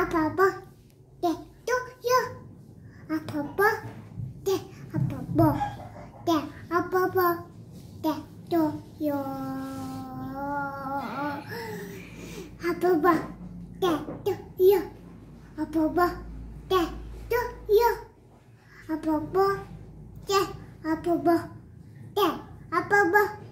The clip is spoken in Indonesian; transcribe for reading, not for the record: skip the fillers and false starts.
Apa birthday to you? Apa birthday? Apa birthday? Apa birthday to you? Apa birthday to you? Apa birthday to you? Apa birthday? Apa birthday? Apa birthday?